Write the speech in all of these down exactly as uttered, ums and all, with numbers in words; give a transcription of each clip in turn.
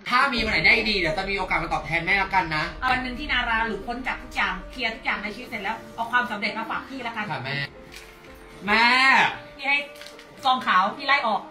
ถ้ามีวันไหนได้ดีเดี๋ยวจะมีโอกาสมาตอบแทนแม่แล้วกันนะวันหนึ่งที่นาราหลุดพ้นจากทุกอย่างเคลียร์ทุกอย่างในชีวิตเสร็จแล้วเอาความสำเร็จมาฝากพี่แล้วกันค่ะแม่แม่พี่ให้ซองขาวพี่ไล่ออก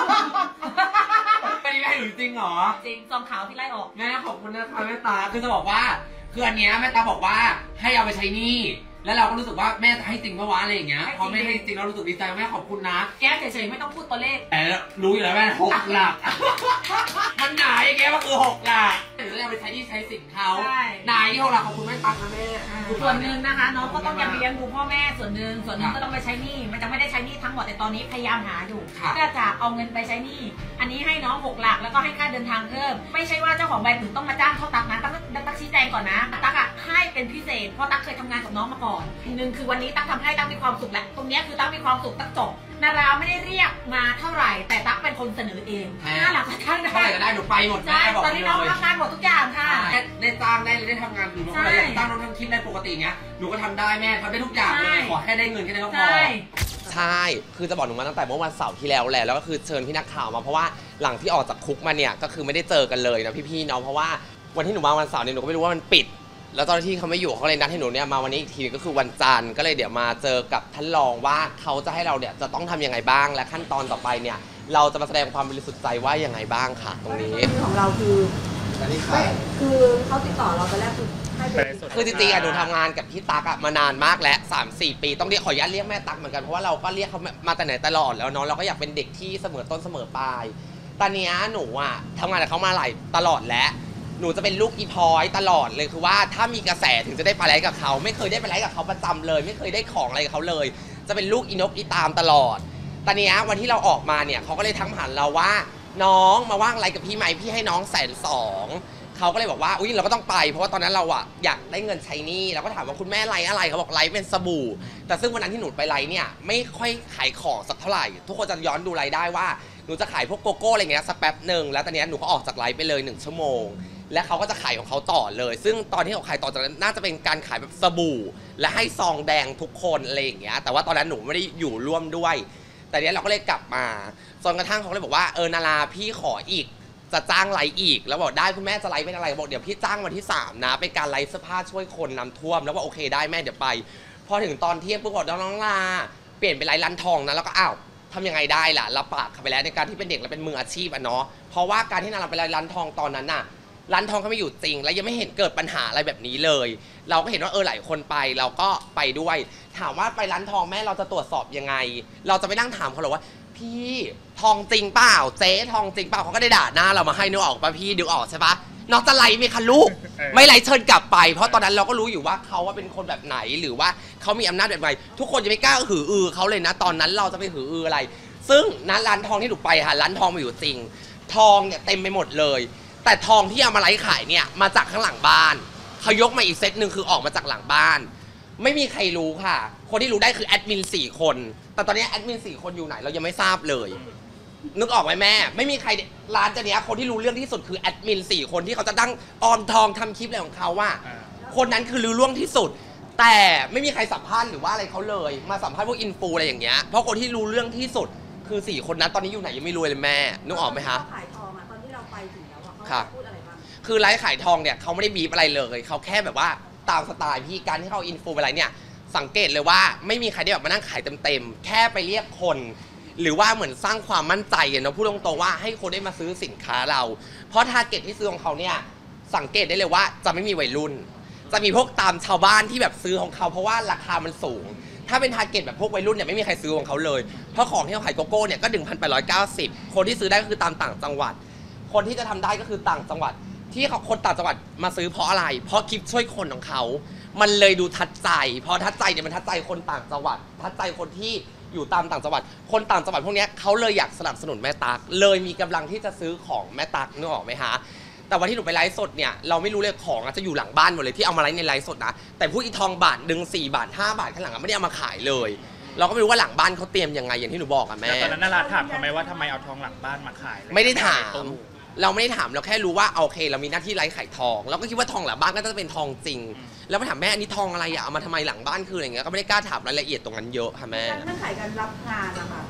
ไม่ได้หรือจริงเหรอจริงซองขาวพี่ไล่ออกแม่ขอบคุณนะคะแม่ตาคือจะบอกว่าคืออันเนี้ยแม่ตาบอกว่าให้เอาไปใช้หนี้แล้วเราก็รู้สึกว่าแม่จะให้จริงปะวะอะไรอย่างเงี้ยพอไม่ให้จริงเรารู้สึกดีใจแม่ขอบคุณนะแกเฉยๆไม่ต้องพูดตัวเลขแต่รู้อยู่แล้วแม่หกหลักมันหนาอย่างเงี้ยมันคือหกหลักหรือเราไปใช้ที่ใช้สินเขาหนาที่หกหลักขอบคุณแม่ตังนะแม่ส่วนหนึ่งนะคะน้องก็ต้องยังเลี้ยงดูพ่อแม่ส่วนหนึ่งส่วนหนึ่งก็ต้องไปใช้หนี้มันจะไม่ได้ใช้หนี้ทั้งหมดแต่ตอนนี้พยายามหาอยู่เพื่อจะเอาเงินไปใช้หนี้อันนี้ให้น้องหกหลักแล้วก็ให้ค่าเดินทางเพิ่มไม่ใช่ว่าเจ้าของใบถึงต้องมาจ้างเขาตักนะตักตักชี้แจงก่อนนะตักอะให้เป็นพิเศษเพราะตักเคยทำงานกับน้องมาก่อนหนึ่งคือวันนี้ตักทำให้ตักมีความสุขแหละตรงนี้คือตักมีความสุขตักจบนาราไม่ได้เรียกมาเท่าไหร่แต่ตักเป็นคนเสนอเองน่ารักท่านได้เท่าไหร่ก็ได้หนูไปหมดใช่ตอนนี้น้องรับงานหมดทุกอย่างค่ะได้จ้างได้เลยได้ทำงานหนูอะไรจ้างน้องทำคลิปได้ปกติเงี้ยหนูก็ทำได้แม่ทำได้ทุกอย่างเลยขอแค่ได้เงินแค่นั้นก็พอใช่คือจะบอกหนูมาตั้งแต่เมื่อวันเสาร์ที่แล้วแหละแล้วก็คือเชิญพี่นักข่าวมาเพราะว่าหลังที่ออกจากคุกมาเนี่ยก็คือไม่ได้เจอกันเลยนะพี่ๆเนาะเพราะว่าวันที่หนูมาวันเสาร์เนี่ยหนูก็ไม่รู้ว่ามันปิดแล้วตอนที่เขาไม่อยู่เขาเลยนัดให้หนูเนี่ยมาวันนี้อีกทีก็คือวันจันทร์ก็เลยเดี๋ยวมาเจอกับท่านรองว่าเขาจะให้เราเนี่ยจะต้องทำยังไงบ้างและขั้นตอนต่อไปเนี่ยเราจะมาแสดงความบริสุทธิ์ใจว่ายังไงบ้างค่ะตรงนี้ของเราคือไม่คือเขาติดต่อเราตอนแรกคือคือจริงๆอะหนูทำงานกับพี่ตั๊กอะมานานมากแล้ว สามสี่ ปีต้องเรียกขออนุญาตเรียกแม่ตั๊กเหมือนกันเพราะว่าเราก็เรียกเขามาแต่ไหนตลอดแล้วเนาะเราก็อยากเป็นเด็กที่เสมอต้นเสมอปลายตอนนี้หนูอะทำงานกับเขามาหลายตลอดแล้วหนูจะเป็นลูกอีพอยตลอดเลยคือว่าถ้ามีกระแสถึงจะได้ไปไลฟ์กับเขาไม่เคยได้ไปไลฟ์กับเขาประจำเลยไม่เคยได้ของอะไรกับเขาเลยจะเป็นลูกอีนกอีตามตลอดตอนนี้วันที่เราออกมาเนี่ยเขาก็เลยทักมาหาเราว่าน้องมาว่างไลฟ์กับพี่ไหมพี่ให้น้องแสนสองเขาก็เลยบอกว่าอุ้ยเราก็ต้องไปเพราะว่าตอนนั้นเราอะอยากได้เงินใช้หนี้เราก็ถามว่าคุณแม่ไลฟ์อะไรเขาบอกไลฟ์เป็นสบู่แต่ซึ่งวันนั้นที่หนูไปไลฟ์เนี่ยไม่ค่อยขายของสักเท่าไหร่ทุกคนจะย้อนดูไลฟ์ได้ว่าหนูจะขายพวกโกโก้อะไรเงี้ยสักแป๊บหนึ่งแล้วตอนนี้หนูก็ออกจากไลฟ์ไปเลยหนึ่งชั่วโมงและเขาก็จะขายของเขาต่อเลยซึ่งตอนที่เขาขายต่อจากนั้นน่าจะเป็นการขายแบบสบู่และให้ซองแดงทุกคนอะไรอย่างเงี้ยแต่ว่าตอนนั้นหนูไม่ได้อยู่ร่วมด้วยแต่เนี้ยเราก็เลยกลับมาจนกระทั่งเขาเลยบอกว่าเออนาราพี่ขออีกจะจ้างไลฟ์อีกแล้วบอกได้คุณแม่จะไลฟ์เป็นอะไรบอกเดี๋ยวพี่จ้างวันที่สามนะเป็นการไลฟ์เสื้อผ้าช่วยคนน้ำท่วมแล้วว่าโอเคได้แม่เดี๋ยวไปพอถึงตอนเที่ยงปุ๊บบอกน้องลาเปลี่ยนเป็นไลฟ์ร้านทองนะแล้วก็อ้าวทำยังไงได้ล่ะรับปากไปแล้วในการที่เป็นเด็กและเป็นมืออาชีพอ่ะเนาะเพราะว่าการที่นาราไปไลฟ์ร้านทองตอนนั้นน่ะร้านทองเขาไม่อยู่จริงและยังไม่เห็นเกิดปัญหาอะไรแบบนี้เลยเราก็เห็นว่าเออหลายคนไปเราก็ไปด้วยถามว่าไปร้านทองแม่เราจะตรวจสอบยังไงเราจะไปนั่งถามเขาหรอว่าพี่ทองจริงเปล่าเจ๊ทองจริงเปล่าเขาก็ได้ด่าหน้าเรามาให้นึกออกป่ะพี่นึกออกใช่ปะน้องจะไล่ไหมคะลูกไม่ไล่เชิญกลับไปเพราะตอนนั้นเราก็รู้อยู่ว่าเขาว่าเป็นคนแบบไหนหรือว่าเขามีอำนาจแบบไหนทุกคนจะไม่กล้าหืออือเขาเลยนะตอนนั้นเราจะไปหืออืออะไรซึ่งนั้นร้านทองที่หนูไปค่ะร้านทองมาอยู่จริงทองเนี่ยเต็มไปหมดเลยแต่ทองที่เอามาไลฟ์ขายเนี่ยมาจากข้างหลังบ้านเขายกมาอีกเซตหนึ่งคือออกมาจากหลังบ้านไม่มีใครรู้ค่ะคนที่รู้ได้คือแอดมินสี่คนแต่ตอนนี้แอดมินสี่คนอยู่ไหนเรายังไม่ทราบเลยนึกออกไหมแม่ไม่มีใครร้านจะเนี้ยคนที่รู้เรื่องที่สุดคือแอดมินสี่คนที่เขาจะตั้งออมทองทำคลิปอะไรของเขาว่าคนนั้นคือรู้เรื่องที่สุดแต่ไม่มีใครสัมภาษณ์หรือว่าอะไรเขาเลยมาสัมภาษณ์พวกอินฟูอะไรอย่างเงี้ยเพราะคนที่รู้เรื่องที่สุดคือสี่คนนั้นตอนนี้อยู่ไหนยังไม่รู้เลยแม่นึกออกไหมคะขายทองอะตอนที่เราไปถึงแล้วเขาพูดอะไรบ้างคือไลฟ์ขายทองเนี่ยเขาไม่ได้บีบอะไรเลยเขาแค่แบบว่าตามสไตล์พี่การที่เขาอินฟูอะไรเนี่ยสังเกตเลยว่าไม่มีใครได้แบบมานั่งขายเต็มๆแค่ไปเรียกคนหรือว่าเหมือนสร้างความมั่นใจเนาะพูดตรงๆว่าให้คนได้มาซื้อสินค้าเราเพราะทาร์เก็ตที่ซื้อของเขาเนี่ยสังเกตได้เลยว่าจะไม่มีวัยรุ่นจะมีพวกตามชาวบ้านที่แบบซื้อของเขาเพราะว่าราคามันสูงถ้าเป็นทาร์เก็ตแบบพวกวัยรุ่นเนี่ยไม่มีใครซื้อของเขาเลยเพราะของที่เขาขายโกโก้เนี่ยก็หนึ่งพันแปดร้อยเก้าสิบคนที่ซื้อได้ก็คือตามต่างจังหวัดคนที่จะทำได้ก็คือต่างจังหวัดที่เขาคนต่างจังหวัดมาซื้อเพราะอะไรเพราะคลิปช่วยคนของเขามันเลยดูทัดใจพอทัดใจเนี่ยมันทัดใจคนต่างจังหวัดทัดใจคนที่อยู่ตามต่างจังหวัดคนต่างจังหวัดพวกนี้เขาเลยอยากสนับสนุนแม่ตั๊กเลยมีกำลังที่จะซื้อของแม่ตั๊กนึกออกไหมฮะแต่วันที่หนูไปไลฟ์สดเนี่ยเราไม่รู้เลยของจะอยู่หลังบ้านหมดเลยที่เอามาไลฟ์ในไลฟ์สดนะแต่พวกอีทองบาทดึงสี่บาทห้าบาทข้างหลังไม่ได้เอามาขายเลยเราก็ไม่รู้ว่าหลังบ้านเขาเตรียมยังไงอย่างที่หนูบอกอะแม่ตอนนั้นนาราถามทำไมว่าทำไมเอาทองหลังบ้านมาขายไม่ได้ถามเราไม่ได้ถามเราแค่รู้ว่าโอเคเรามีหน้าที่ไลฟ์ขายทองเราก็คิดว่าทองหลังบ้านก็จะเป็นทองจริงแล้วมาถามแม่อันนี้ทองอะไรอะเอามาทำไมหลังบ้านคืออะไรเงี้ยก็ไม่ได้กล้าถามรายละเอียดตรงนั้นเยอะค่ะแม่นั่งขายกันรับงานนะคะ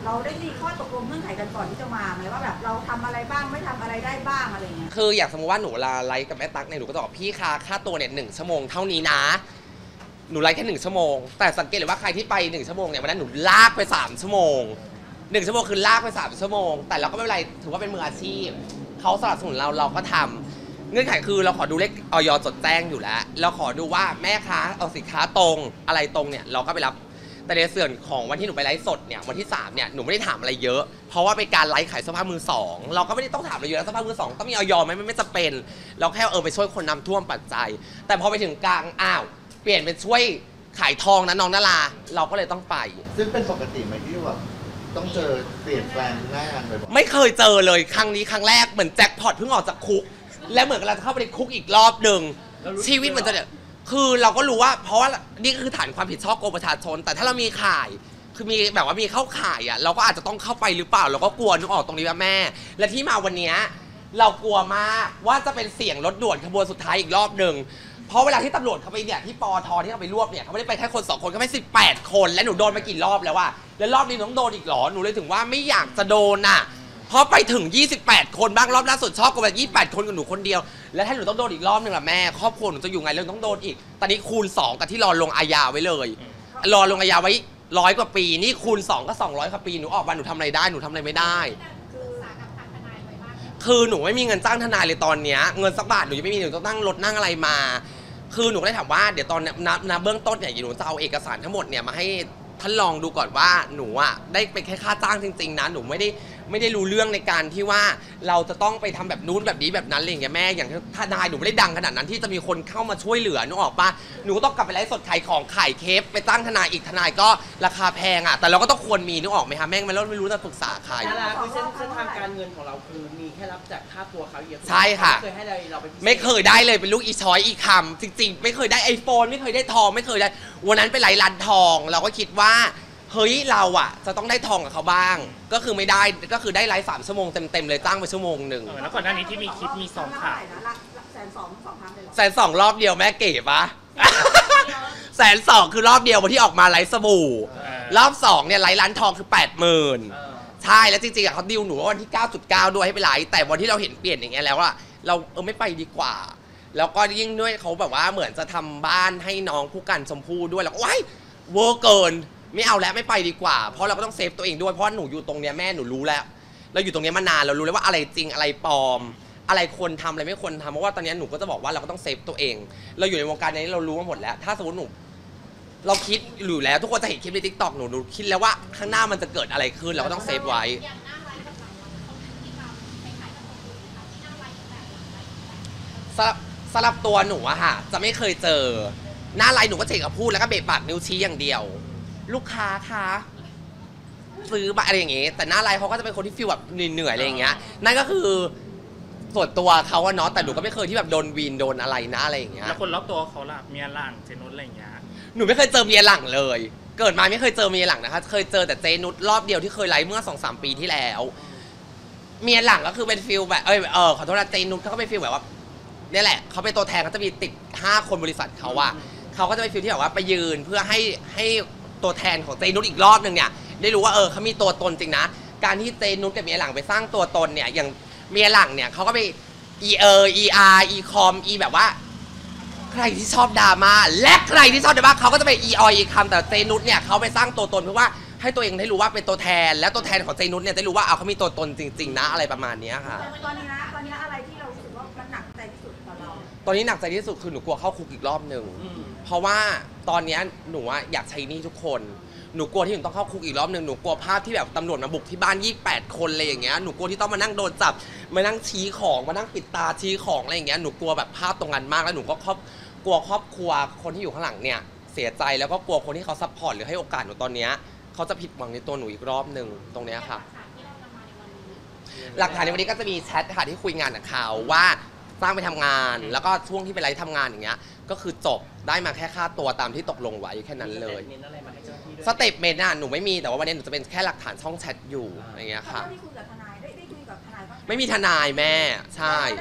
เราได้มีข้อตกลงเงื่อนไขกันก่อนที่จะมาไหมว่าแบบเราทำอะไรบ้างไม่ทำอะไรได้บ้างอะไรเงี้ยคืออย่างสมมติว่าหนูลาไลฟ์กับแม่ตั๊กเนี่ยหนูก็จะบอกพี่คะค่าตัวเนี่ยหนึ่งชั่วโมงเท่านี้นะหนูไลฟ์แค่หนึ่งชั่วโมงแต่สังเกตเลยว่าใครที่ไปหนึ่งชั่วโมงเนี่ยวันนั้นหนูลากไปสามชั่วโมงหนึ่งชั่วโมงคือลากไปสามชั่วโมงแต่เราก็ไม่เป็นไรถือว่าเป็นมืออาชีพเขาสนับสนุนเราเราก็ทำเงื่อนไขคือเราขอดูเลขออยจดแจ้งอยู่แล้วเราขอดูว่าแม่ค้าเอาสินค้าตรงอะไรตรงเนี่ยเราก็ไปรับแต่ในส่วนของวันที่หนูไปไลฟ์สดเนี่ยวันที่สามเนี่ยหนูไม่ได้ถามอะไรเยอะเพราะว่าเป็นการไลฟ์ขายเสื้อผ้ามือสองเราก็ไม่ได้ต้องถามอะไรเยอะเสื้อผ้ามือสองต้องมีออยไหมไม่ไม่จะเป็นเราแค่เออไปช่วยคนนำท่วมปัจจัยแต่พอไปถึงกลางอ้าวเปลี่ยนเป็นช่วยขายทองนะน้องนาราเราก็เลยต้องไปซึ่งเป็นปกติไหมที่แบบต้องเจอเปลี่ยนแปลงหน้างานบ่อยๆไม่เคยเจอเลยครั้งนี้ครั้งแรกเหมือนแจ็คพอตเพิ่งออกจากคุกและเหมือนกับเราจะเข้าไปในคุกอีกรอบหนึ่งชีวิตมันจะเนี่ยคือเราก็รู้ว่าเพราะว่านี่คือฐานความผิดชอบโกงประชาชนแต่ถ้าเรามีข่ายคือมีแบบว่ามีเข้าข่ายอ่ะเราก็อาจจะต้องเข้าไปหรือเปล่าเราก็กลัวนึกออกตรงนี้ว่าแม่และที่มาวันนี้เรากลัวมากว่าจะเป็นเสียงรถด่วนขบวนสุดท้ายอีกรอบหนึ่งเพราะเวลาที่ตำรวจเขาไปเนี่ยที่ปอทที่เขาไปรวบเนี่ยเขาไม่ได้ไปแค่คนสองคนเขาไปสิบแปดคนและหนูโดนมากี่รอบแล้วว่าแล้วรอบนี้หนูต้องโดนอีกหรอหนูเลยถึงว่าไม่อยากจะโดนอ่ะเพราะไปถึงยี่สิบแปดคนบ้างรอบล่าสุดชอบกว่ายี่สิบแปดคนกับหนูคนเดียวแล้วถ้าหนูต้องโดนอีกรอบนึงล่ะแม่ครอบครัวหนูจะอยู่ไงเรื่องต้องโดนอีกตอนนี้คูณสองกับที่รอลงอาญาไว้เลยรอลงอาญาไว้ร้อยกว่าปีนี่คูณสองก็สองร้อยกว่าปีหนูออกมาหนูทำอะไรได้หนูทำอะไรไม่ได้คือหนูไม่มีเงินจ้างทนายเลยตอนเนี้ยเงินสักบาทหนูยังไม่มีหนูต้องนั่งรถนั่งอะไรมาคือหนูก็เลยถามว่าเดี๋ยวตอนนับนับเบื้องต้นเนี่ยหนูจะเอาเอกสารทั้งหมดเนี่ยมาให้ท่านลองดูก่อนว่าหนูอ่ะได้เป็นแค่ค่าจ้างจริงๆนะหนูไม่ได้ไม่ได้รู้เรื่องในการที่ว่าเราจะต้องไปทำแบบนู้นแบบนี้แบบนั้นอะไรอย่างเงี้ยแม่อย่างทนายหนูไม่ได้ดังขนาดนั้นที่จะมีคนเข้ามาช่วยเหลือนึกออกปะหนูก็ต้องกลับไปไลฟ์สดขายของขายเคปไปจ้างทนายอีกทนายก็ราคาแพงอ่ะแต่เราก็ต้องควรมีนึกออกไหมคะแม่งไม่รู้ไม่รู้จะปรึกษาใครนั่นแหละคือเส้นเส้นทางการเงินของเราคือมีแค่รับจากค่าตัวเขาเยอะใช่ค่ะไม่เคยให้เราไปไม่เคยได้เลยเป็นลูกอีช้อยอีคำจริงๆไม่เคยได้ไอโฟนไม่เคยได้ทองไม่เคยได้วันนั้นไปไลฟ์ร้านทองเราก็คิดว่าเฮ้ยเราอะจะต้องได้ทองกับเขาบ้างก็คือไม่ได้ก็คือได้ไลฟ์สามชั่วโมงเต็มๆเลยจ้างไปชั่วโมงหนึ่งแล้วก่อนหน้านี้ที่มีคลิปมีสองข่าวแสนสองสองครั้งเลยแสนสองรอบเดียวแม่เก๋ปะแสนสองคือรอบเดียววันที่ออกมาไลฟ์สบู่รอบสองเนี่ยไลฟ์ร้านทองคือแปดหมื่นใช่แล้วจริงๆอะเขาดิวหนูว่าวันที่ เก้าจุดเก้า ด้วยให้ไปไลฟ์แต่วันที่เราเห็นเปลี่ยนอย่างเงี้ยแล้วอะเราเออไม่ไปดีกว่าแล้วก็ยิ่งด้วยเขาแบบว่าเหมือนจะทำบ้านให้น้องผู้กันชมพู่ด้วยแล้วก็ว้ายเวอร์เกินไม่เอาแล้วไม่ไปดีกว่าเพราะเราก็ต้องเซฟตัวเองด้วยเพราะหนูอยู่ตรงเนี้ยแม่หนูรู้แล้วเราอยู่ตรงนี้มานานเรารู้แล้วว่าอะไรจริงอะไรปลอมอะไรควรทำอะไรไม่ควรทำเพราะว่าตอนนี้หนูก็จะบอกว่าเราก็ต้องเซฟตัวเองเราอยู่ในวงการนี้เรารู้มาหมดแล้วถ้าสมมติหนูเราคิดอยู่แล้วทุกคนจะเห็นคลิปในทิกตอกหนูหนูคิดแล้วว่าข้างหน้ามันจะเกิดอะไรขึ้นเราก็ต้องเซฟไว้สำหรับสำหรับตัวหนูอะค่ะจะไม่เคยเจอหน้าไลน์หนูก็เฉยกับพูดแล้วก็เบะปากนิ้วชี้อย่างเดียวลูกค้าคะซื้อมาอะไรอย่างเงี้ยแต่หน้าไลน์เขาก็จะเป็นคนที่ฟีลแบบเหนื่อยๆอะไรอย่างเงี้ยนั่นก็คือส่วนตัวเขาอะเนาะแต่หนูก็ไม่เคยที่แบบโดนวีนโดนอะไรนะอะไรอย่างเงี้ยแล้วคนรอบตัวเขาล่ะเมียหลังเจนุสอะไรอย่างเงี้ยหนูไม่เคยเจอเมียหลังเลยเกิดมาไม่เคยเจอเมียหลังนะคะเคยเจอแต่เจนุสรอบเดียวที่เคยไลฟ์เมื่อ สองสาม ปีที่แล้วเมียหลังก็คือเป็นฟีลแบบเออเออขอโทษนะเจนุสเขาก็เป็นฟีลแบบว่านี่แหละเขาเป็นตัวแทนเขาจะมีติดห้าคนบริษัทเขาอะเขาก็จะเป็นฟีลที่แบบว่าไปยืนเพื่อให้ให้ตัวแทนของเจนุสอีกรอบหนึ่งเนี่ยได้รู้ว่าเออเขามีตัวตนจริงนะการที่เจนุสกับเมียหลังไปสร้างตัวตนเนี่ยอย่างเมียหลังเนี่ยเขาก็ไป e เออ e r e com e แบบว่าใครที่ชอบดราม่าและใครที่ชอบดราม่าเขาก็จะไป e o e com แต่เจนุสเนี่ยเขาไปสร้างตัวตนเพื่อว่าให้ตัวเองได้รู้ว่าเป็นตัวแทนและตัวแทนของเจนุสเนี่ยได้รู้ว่าเอาเขามีตัวตนจริงๆนะอะไรประมาณนี้ค่ะตอนนี้นะตอนนี้อะไรที่เรารู้สึกว่ามันหนักใจที่สุดต่อเราตอนนี้หนักใจที่สุดคือหนูกลัวเข้าคุกอีกรอบหนึ่งเพราะว่าตอนนี้หนูอยากใช้หนี้ทุกคนหนูกลัวที่หนูต้องเข้าคุกอีกรอบหนึ่งหนูกลัวภาพที่แบบตำรวจมาบุกที่บ้านยี่สิบแปดคนอะไรอย่างเงี้ยหนูกลัวที่ต้องมานั่งโดนจับมานั่งชี้ของมานั่งปิดตาชี้ของอะไรอย่างเงี้ยหนูกลัวแบบภาพตรงนั้นมากแล้วหนูก็ครอบกลัวครอบครัวคนที่อยู่ข้างหลังเนี่ยเสียใจแล้วก็กลัวคนที่เขาซัพพอร์ตหรือให้โอกาสหนูตอนเนี้ยเขาจะผิดหวังในตัวหนูอีกรอบหนึ่งตรงเนี้ยค่ะหลักฐานในวันนี้ก็จะมีแชทค่ะที่คุยงานกับเขาว่าสร้างไปทำงานแล้วก็ช่วงที่ไปไลฟ์ทำงานอย่างเงี้ยก็คือจบได้มาแค่ค่าตัวตามที่ตกลงไว้แค่นั้นเลยสเตปเมนต์น่ะหนูไม่มีแต่ว่าวันนี้หนูจะเป็นแค่หลักฐานช่องแชทอยู่อย่างเงี้ยค่ะไม่มีทนายแม่ใช่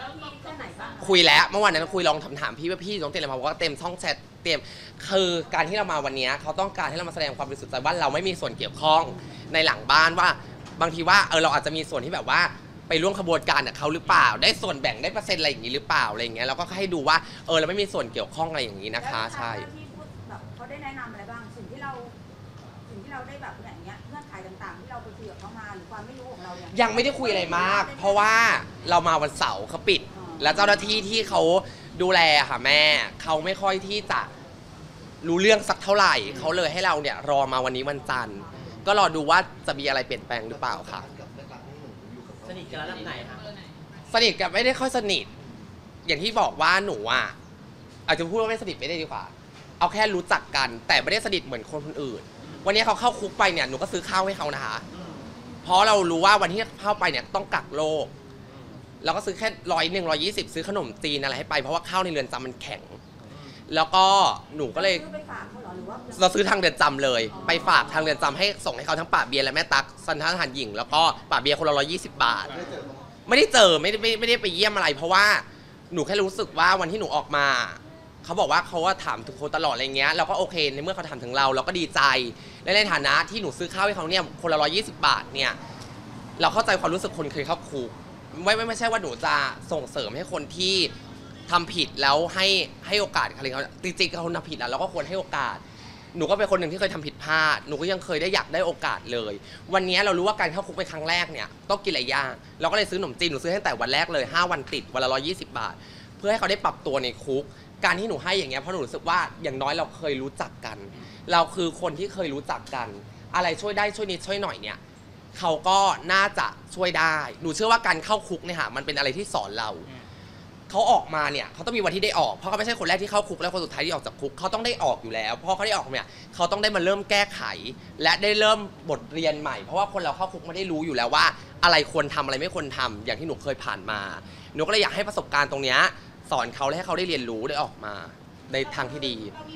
พี่แค่ไหนบ้างคุยแล้วเมื่อวานนั้นคุยลองถามถามพี่ว่าพี่ต้องเตรียมอะไรมาบอกว่าเต็มช่องแชทเตรียมคือการที่เรามาวันนี้เขาต้องการให้เรามาแสดงความบริสุทธิ์ใจว่าเราไม่มีส่วนเกี่ยวข้องในหลังบ้านว่าบางทีว่าเออเราอาจจะมีส่วนที่แบบว่าไปร่วมขบวนการกับเขาหรือเปล่าได้ส่วนแบ่งได้เปอร์เซ็นต์อะไรอย่างนี้หรือเปล่าอะไรอย่างเงี้ยเราก็ให้ดูว่าเออเราไม่มีส่วนเกี่ยวข้องอะไรอย่างนี้นะคะใช่ที่พูดแบบเขาได้แนะนำอะไรบ้างสิ่งที่เราสิ่งที่เราได้แบบอย่างเงี้ยเงื่อนไขต่างๆที่เราไปคุยกับเขามาหรือความไม่รู้ของเราเนี่ยยังไม่ได้คุยอะไรมากเพราะว่าเรามาวันเสาร์เขาปิดแล้วเจ้าหน้าที่ที่เขาดูแลค่ะแม่เขาไม่ค่อยที่จะรู้เรื่องสักเท่าไหร่เขาเลยให้เราเนี่ยรอมาวันนี้วันจันทร์ก็รอดูว่าจะมีอะไรเปลี่ยนแปลงหรือเปล่าค่ะสนิทกันระดับไหนคะสนิทกันไม่ได้ค่อยสนิทอย่างที่บอกว่าหนูอ่ะอาจจะพูดว่าไม่สนิทไม่ได้ดีกว่าเอาแค่รู้จักกันแต่ไม่ได้สนิทเหมือนคนคนอื่นวันนี้เขาเข้าคุกไปเนี่ยหนูก็ซื้อข้าวให้เขานะคะเพราะเรารู้ว่าวันที่เข้าไปเนี่ยต้องกักโรคเราก็ซื้อแค่ร้อยหนึ่งร้อยยี่สิบซื้อขนมจีนอะไรให้ไปเพราะว่าข้าวในเรือนจำมันแข็งแล้วก็หนูก็เลยเราซื้อทางเรือนจำเลยไปฝากทางเรือนจำให้ส่งให้เขาทั้งป่าเบียร์และแม่ตั๊กสันทหารหญิงแล้วก็ป่าเบียร์คนละร้อยยี่สิบบาทไม่ได้เจอไม่ได้ไม่ได้ไปเยี่ยมอะไรเพราะว่าหนูแค่รู้สึกว่าวันที่หนูออกมาเขาบอกว่าเขาว่าถามถึงคนตลอดอะไรเงี้ยเราก็โอเคในเมื่อเขาถามถึงเราเราก็ดีใจและในฐานะที่หนูซื้อข้าวให้เขาเนี่ยคนละร้อยยี่สิบบาทเนี่ยเราเข้าใจความรู้สึกคนเคยเข้าคุกไม่ไม่ไม่ใช่ว่าหนูจะส่งเสริมให้คนที่ทำผิดแล้วให้ให้โอกาสอะไรเขาจริงๆเขาทำผิดแล้วเราก็ควรให้โอกาสหนูก็เป็นคนหนึ่งที่เคยทำผิดพลาดหนูก็ยังเคยได้อยากได้โอกาสเลยวันนี้เรารู้ว่าการเข้าคุกเป็นครั้งแรกเนี่ยต้องกินหลายอย่างเราก็เลยซื้อขนมจีนหนูซื้อตั้งแต่วันแรกเลยห้าวันติดวันละร้อยยี่สิบบาทเพื่อให้เขาได้ปรับตัวในคุกการที่หนูให้อย่างเงี้ยเพราะหนูรู้สึกว่าอย่างน้อยเราเคยรู้จักกันเราคือคนที่เคยรู้จักกันอะไรช่วยได้ช่วยนิดช่วยหน่อยเนี่ยเขาก็น่าจะช่วยได้หนูเชื่อว่าการเข้าคุกเนี่ยค่ะมันเป็นอะไรที่สอนเราเขาออกมาเนี่ยเขาต้องมีวันที่ได้ออกเพราะเขาไม่ใช่คนแรกที่เข้าคุกและคนสุดท้ายที่ออกจากคุกเขาต้องได้ออกอยู่แล้วเพราะเขาได้ออกเนี่ยเขาต้องได้มาเริ่มแก้ไขและได้เริ่มบทเรียนใหม่เพราะว่าคนเราเข้าคุกไม่ได้รู้อยู่แล้วว่าอะไรควรทำอะไรไม่ควรทำอย่างที่หนูเคยผ่านมาหนูก็เลยอยากให้ประสบการณ์ตรงเนี้ยสอนเขาและให้เขาได้เรียนรู้ได้ออกมาในทางที่ดี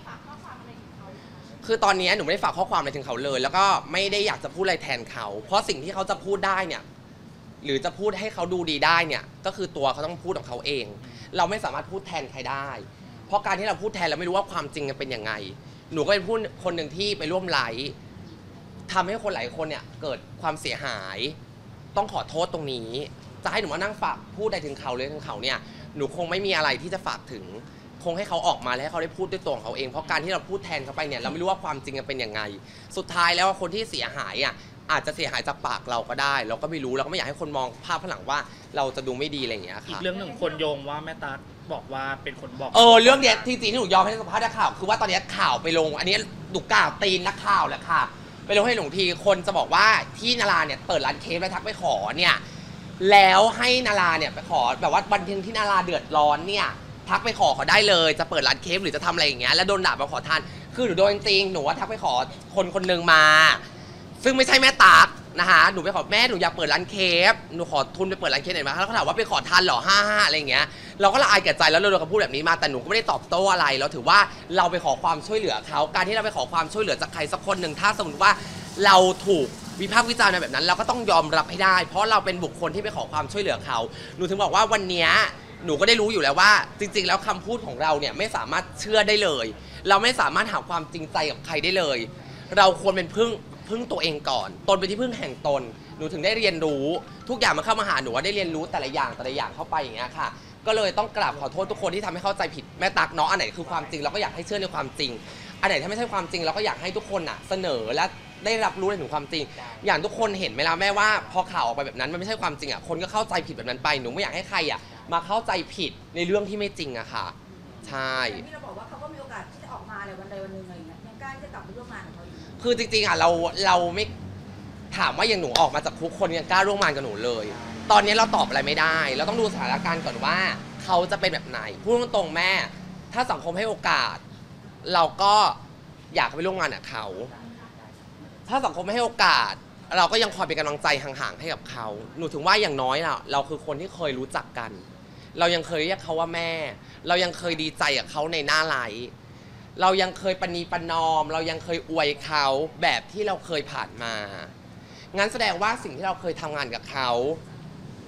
คือตอนนี้หนูไม่ได้ฝากข้อความอะไรถึงเขาเลยแล้วก็ไม่ได้อยากจะพูดอะไรแทนเขาเพราะสิ่งที่เขาจะพูดได้เนี่ยหรือจะพูดให้เขาดูดีได้เนี่ยก็คือตัวเขาต้องพูดของเขาเองเราไม่สามารถพูดแทนใครได้เพราะการที่เราพูดแทนเราไม่รู้ว่าความจริงเป็นยังไงหนูก็เป็นผู้คนหนึ่งที่ไปร่วมไลฟ์ทำให้คนหลายคนเนี่ยเกิดความเสียหายต้องขอโทษตรงนี้จะให้หนูมานั่งฝากพูดอะไรถึงเขาเลยถึงเขาเนี่ยหนูคงไม่มีอะไรที่จะฝากถึงคงให้เขาออกมาและให้เขาได้พูดด้วยตัวของเขาเองเพราะการที่เราพูดแทนเขาไปเนี่ยเราไม่รู้ว่าความจริงเป็นยังไงสุดท้ายแล้วคนที่เสียหายอ่ะอาจจะเสียหายจากปากเราก็ได้เราก็ไม่รู้เราก็ไม่อยากให้คนมองภาพข้างหลังว่าเราจะดูไม่ดีอะไรอย่างเงี้ยค่ะอีกเรื่องหนึ่งคนโยงว่าแม่ตั๊กบอกว่าเป็นคนบอกเออเรื่องเนี้ยจริงๆที่หนูยอมให้สัมภาษณ์นักข่าวคือว่าตอนนี้ข่าวไปลงอันนี้หนูกล่าวตีนนักข่าวแหละค่ะไปลงให้หลวงทีคนจะบอกว่าที่นาราเนี่ยเปิดร้านเค้กแล้วทักไปขอเนี่ยแล้วให้นาราเนี่ยไปขอแบบว่าวันที่ที่นาราเดือดร้อนเนี่ยทักไปขอเขาได้เลยจะเปิดร้านเค้กหรือจะทำอะไรอย่างเงี้ยแล้วโดนด่ามาขอทานคือหนูโดนจริงหนูว่าทักไปขอคนคนหนึ่งมาซึ่งไม่ใช่แม่ตั๊กนะคะหนูไปขอแม่หนูอยากเปิดร้านเค้กหนูขอทุนไปเปิดร้านเค้กหน่อยมาแล้วเขาถามว่าไปขอทานหรอห้าห้าอะไรอย่างเงี้ยเราก็ละอายแก่ใจแล้วเราโดนเขาพูดแบบนี้มาแต่หนูก็ไม่ได้ตอบโต้อะไรเราถือว่าเราไปขอความช่วยเหลือเขาการที่เราไปขอความช่วยเหลือจากใครสักคนหนึ่งถ้าสมมติว่าเราถูกวิพากษ์วิจารณ์แบบนั้นเราก็ต้องยอมรับให้ได้เพราะเราเป็นบุคคลที่ไปขอความช่วยเหลือเขาหนูถึงบอกว่าวันนี้หนูก็ได้รู้อยู่แล้วว่าจริงๆแล้วคำพูดของเราเนี่ยไม่สามารถเชื่อได้เลยเราไม่สามารถหาความจริงใจกับใครได้เลยเราควรเป็นพึ่งพึ่งตัวเองก่อนตนเป็นที่พึ่งแห่งตนหนูถึงได้เรียนรู้ทุกอย่างมันเข้ามาหาหนูว่าได้เรียนรู้แต่ละอย่างแต่ละอย่างเข้าไปอย่างเงี้ยค่ะก็เลยต้องกราบขอโทษทุกคนที่ทำให้เข้าใจผิดแม่ตั๊กเนาะอันไหนคือความจริงเราก็อยากให้เชื่อในความจริงอันไหนถ้าไม่ใช่ความจริงเราก็อยากให้ทุกคนอ่ะเสนอและได้รับรู้ถึงความจริงอย่างทุกคนเห็นไหมล่ะแม่ว่าพอข่าวออกไปแบบนั้นมันไม่ใช่ความจริงอ่ะคนก็เข้าใจผิดแบบนั้นไปหนูไม่อยากให้ใครอ่ะมาเข้าใจผิดในเรื่องที่ไม่จริงอะค่ะใช่ที่เราบอกว่าเขาก็มีโอกาสที่จะออกมาในวันใดวันหนึ่งอะไรอย่างเงี้ยยังกล้าจะกลับไปร่วมงานกับเขาอยู่คือจริงๆอ่ะเราเราไม่ถามว่าอย่างหนูออกมาจากคุกคนยังกล้าร่วมงานกับหนูเลยตอนนี้เราตอบอะไรไม่ได้เราต้องดูสถานการณ์ก่อนว่าเขาจะเป็นแบบไหนพูดตรงๆแม่ถ้าสังคมให้โอกาสเราก็อยากไปร่วมงานกับเขาถ้าสังคมไม่ให้โอกาสเราก็ยังคอยเป็นกำลังใจห่างๆให้กับเขาหนูถึงว่าอย่างน้อยเราเราคือคนที่เคยรู้จักกันเรายังเคยเรียกเขาว่าแม่เรายังเคยดีใจกับเขาในหน้าไลฟ์เรายังเคยปณีประนอมเรายังเคยอวยเขาแบบที่เราเคยผ่านมางั้นแสดงว่าสิ่งที่เราเคยทำงานกับเขา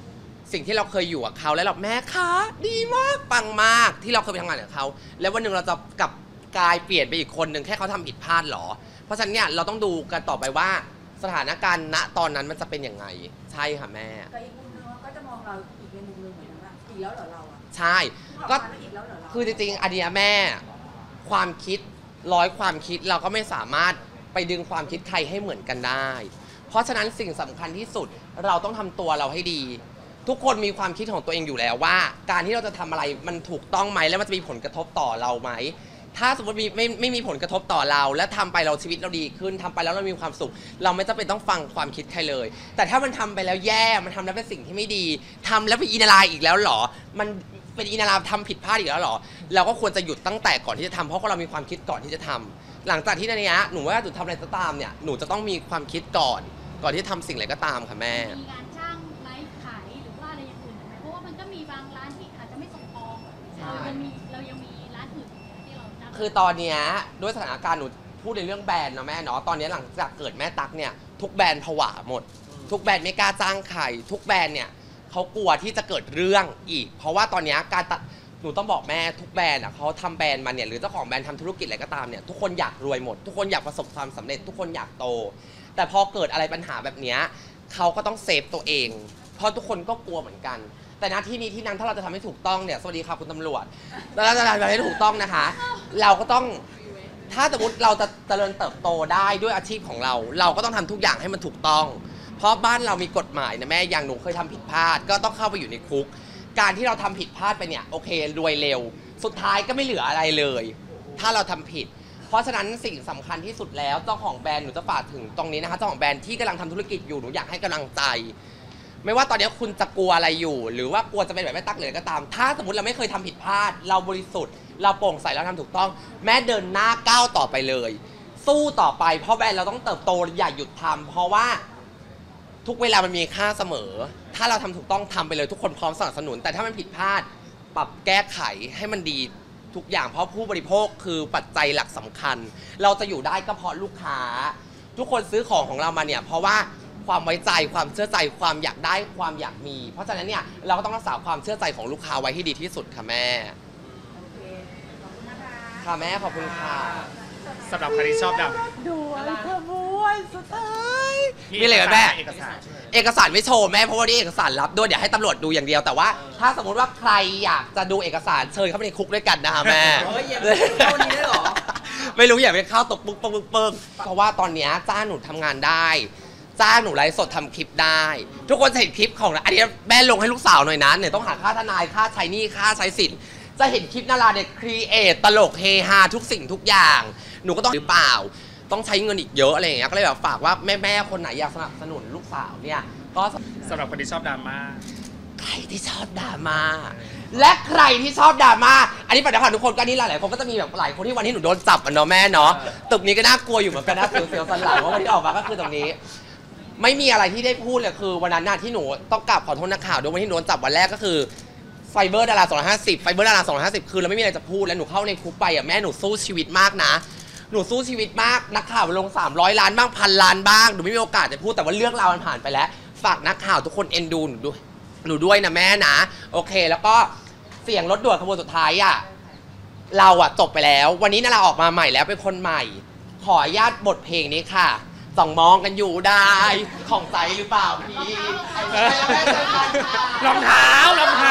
สิ่งที่เราเคยอยู่กับเขาแล้วเราแม่คะดีมากปังมากที่เราเคยไปทำงานกับเขาแล้ววันหนึ่งเราจะกลับกลายเปลี่ยนไปอีกคนหนึ่งแค่เขาทำผิดพลาดหรอเพราะฉะนั้นเนี่ยเราต้องดูกันต่อไปว่าสถานการณ์ณตอนนั้นมันจะเป็นยังไงใช่ค่ะแม่แต่อีกมุมนึงก็จะมองเราอีกในมุมนึงเหมือนกันว่าอีกแล้วเหรอเราอ่ะใช่ก็ก็คือจริงๆอันเนี้ยแม่ความคิดร้อยความคิดเราก็ไม่สามารถไปดึงความคิดใครให้เหมือนกันได้เพราะฉะนั้นสิ่งสำคัญที่สุดเราต้องทำตัวเราให้ดีทุกคนมีความคิดของตัวเองอยู่แล้วว่าการที่เราจะทำอะไรมันถูกต้องไหมแล้วมันจะมีผลกระทบต่อเราไหมถ้าสมมติมีไม่ไม่มีผลกระทบต่อเราและทำไปเราชีวิตเราดีขึ้นทำไปแล้วเรามีความสุขเราไม่จำเป็นต้องฟังความคิดใครเลยแต่ถ้ามันทำไปแล้วแย่มันทำแล้วเป็นสิ่งที่ไม่ดีทำแล้วเป็นอินาลายอีกแล้วหรอมันเป็นอินาลาทำผิดพลาดอีกแล้วหรอเราก็ควรจะหยุดตั้งแต่ก่อนที่จะทำเพราะเรามีความคิดก่อนที่จะทำหลังจากที่ในนี้หนูว่าหนูทำอะไรก็ตามเนี่ยหนูจะต้องมีความคิดก่อนก่อนที่จะทำสิ่งอะไรก็ตามค่ะแม่มีการจ้างไลฟ์ขายหรือว่าอะไรอย่างอื่นไหมเพราะว่ามันก็มีบางร้านที่อาจจะไม่ส่งออกเรายังมีเรายังมีร้านอื่นที่เราจ้างคือตอนนี้ด้วยสถานการณ์หนูพูดในเรื่องแบรนด์นะแม่เนาะตอนนี้หลังจากเกิดแม่ตั๊กเนี่ยทุกแบรนด์ผวาหมดทุกแบรนด์ไม่กล้าจ้างใครทุกแบรนด์เนี่ยเขากลัวที่จะเกิดเรื่องอีกเพราะว่าตอนนี้การตัดหนูต้องบอกแม่ทุกแบรนด์อ่ะเขาทำแบรนด์มาเนี่ยหรือเจ้าของแบรนด์ทำธุรกิจอะไรก็ตามเนี่ยทุกคนอยากรวยหมดทุกคนอยากประสบความสำเร็จทุกคนอยากโตแต่พอเกิดอะไรปัญหาแบบนี้เขาก็ต้องเซฟตัวเองเพราะทุกคนก็กลัวเหมือนกันแต่หน้าที่นี้ที่นั้นถ้าเราจะทำให้ถูกต้องเนี่ยสวัสดีค่ะคุณตำรวจแล้วเราจะทำให้ถูกต้องนะคะเราก็ต้องถ้าสมมติเราจะเจริญเติบโตได้ด้วยอาชีพของเราเราก็ต้องทำทุกอย่างให้มันถูกต้องเพราะบ้านเรามีกฎหมายนะแม่อย่างหนูเคยทำผิดพลาดก็ต้องเข้าไปอยู่ในคุกการที่เราทำผิดพลาดไปเนี่ยโอเครวยเร็วสุดท้ายก็ไม่เหลืออะไรเลยถ้าเราทำผิดเพราะฉะนั้นสิ่งสำคัญที่สุดแล้วเจ้าของแบรนด์หนูจะฝากถึงตรงนี้นะคะเจ้าของแบรนด์ที่กำลังทำธุรกิจอยู่หนูอยากให้กำลังใจไม่ว่าตอนนี้คุณจะกลัวอะไรอยู่หรือว่ากลัวจะเป็นแบบแม่ตั๊กเลยก็ตามถ้าสมมติเราไม่เคยทำผิดพลาดเราบริสุทธิ์เราโปร่งใสเราทำถูกต้องแม้เดินหน้าก้าวต่อไปเลยสู้ต่อไปเพราะแบรนด์เราต้องเติบโตอย่าหยุดทำเพราะว่าทุกเวลามันมีค่าเสมอถ้าเราทำถูกต้องทำไปเลยทุกคนพร้อมสนับสนุนแต่ถ้ามันผิดพลาดปรับแก้ไขให้มันดีทุกอย่างเพราะผู้บริโภคคือปัจจัยหลักสำคัญเราจะอยู่ได้ก็เพราะลูกค้าทุกคนซื้อของของเรามาเนี่ยเพราะว่าความไว้ใจความเชื่อใจความอยากได้ความอยากมีเพราะฉะนั้นเนี่ยเราก็ต้องรักษาความเชื่อใจของลูกค้าไว้ให้ดีที่สุดค่ะแม่โอเคขอบคุณนะคะค่ะแม่ขอบคุณค่ะสำหรับใครที่ชอบดำด้วยขบวนสุดท้ายมีอะไรกันแม่เอกสารเอกสารไม่โชว์แม่เพราะว่านี่เอกสารลับด้วยเดี๋ยวให้ตำรวจดูอย่างเดียวแต่ว่าถ้าสมมติว่าใครอยากจะดูเอกสารเชิญเข้าไปในคุกด้วยกันนะคะแม่เฮ้ยอย่าไปเข้านี้ได้หรอไม่รู้อย่าไปเข้าตกปึ๊กปึ๊กปึ๊กเพราะว่าตอนนี้จ้าหนูทำงานได้จ้าหนูไลฟ์สดทำคลิปได้ทุกคนจะเห็นคลิปของอันนี้แม่ลงให้ลูกสาวหน่อยนะเนี่ยต้องหาค่าทนายค่าใช้หนี้ค่าใช้สินจะเห็นคลิปนาราเนี่ยครีเอทตลกเฮฮาทุกสิ่งทุกอย่างหนูก็ต้องหรือเปล่าต้องใช้เงินอีกเยอะอะไรอย่างเงี้ยก็เลยแบบฝากว่าแม่ๆคนไหนอยากสนับสนุนลูกสาวเนี่ยก็สำหรับคนที่ชอบดราม่าใครที่ชอบดราม่าและใครที่ชอบดราม่าอันนี้ปัจจุบันทุกคนก็นี่หลายๆคนก็จะมีแบบหลายคนที่วันที่หนูโดนจับอ่ะเนาะแม่เนาะตึกนี้ก็น่ากลัวอยู่เหมือนกันนะเสียวๆสันหลังว่าวันที่ออกมาก็คือตรงนี้ไม่มีอะไรที่ได้พูดเลยคือวันนั้นน่ะที่หนูต้องกลับขอโทษนักข่าวด้วยวันที่หนูโดนจับวันแรกก็คือไฟเบอร์ดาราสองร้อยห้าสิบไฟเบอร์ดาราสองร้อยห้าสิบคือเราไม่มีอะไรจะพูดแล้วหนูเข้าในคุกไปอ่ะแม่หนูสู้ชีวิตมากนะหนูสู้ชีวิตมากนักข่าวลงสามร้อยล้านบ้างพันล้านบ้างหนูไม่มีโอกาสจะพูดแต่ว่าเรื่องราวมันผ่านไปแล้วฝากนักข่าวทุกคนเอ็นดูหนูด้วยหนูด้วยนะแม่นะโอเคแล้วก็เสียงรถด่วนขบวนสุดท้ายอ่ะเราอ่ะจบไปแล้ววันนี้นาราออกมาใหม่แล้วเป็นคนใหม่ขออนุญาตบทเพลงนี้ค่ะส่องมองกันอยู่ได้ของใจหรือเปล่าพี่รองเท้ารองเท้า